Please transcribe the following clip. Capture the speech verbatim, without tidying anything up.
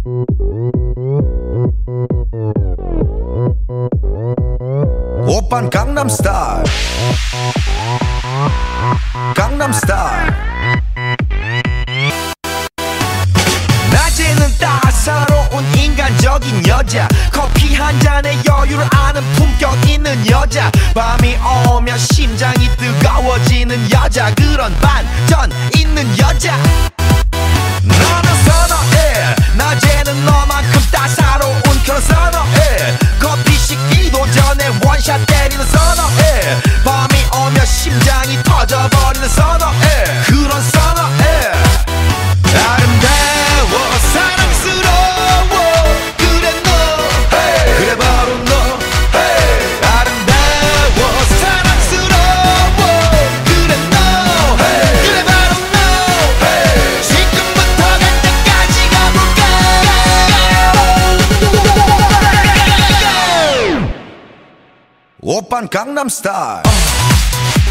오빤 강남스타일 강남스타일 낮에는 따사로운 인간적인 여자 커피 한 잔에 여유를 아는 품격 있는 여자 밤이 오면 심장이 뜨거워지는 여자 그런 반전 있는 여자 너는 선어해 낮에는 너만큼 따사로운 그런 선어해 커피 식기도 전에 원샷 때리는 선어해 밤이 오면 심장이 터져버리는 선어해 그런 선어해 아름다워 사랑스러워 그래 너 hey. 그래 바로 너 hey. 아름다워 사랑스러워 그래 너 hey. 그래 바로 너 hey. 지금부터 갈 때까지 가볼까 오빤 강남스타일 uh.